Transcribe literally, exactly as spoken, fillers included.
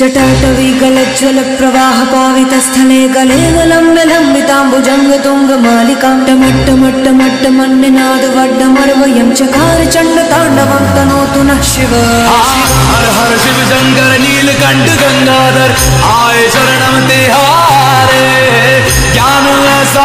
जटाटवी गलज्ज्वल प्रवाह पावित स्थले गले गलम्ब्य लम्बिताम्बुजंग तुंग मालिकां टमट्टमट्टमट्ट मन्निनाद वड्डमर्वयं चकार चंड तांडवं तनोतु नः शिव। हर हर शिव शंकर नीलकंठ गंगाधर आए शरण